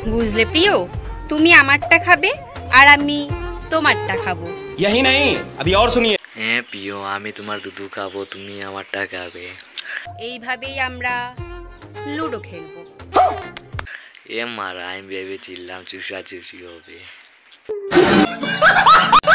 বুঝলে প্রিয়, তুমি আমারটা খাবে আর আমি তোমারটা খাবো। यही नहीं, अभी और सुनिए। হ্যাঁ প্রিয়, আমি তোমার দুধ খাবো, তুমি আমারটা খাবে। এইভাবেই আমরা লুডো খেলবো। এ মারা, আমি ভেবেছিলাম চুষাচুষি হবে।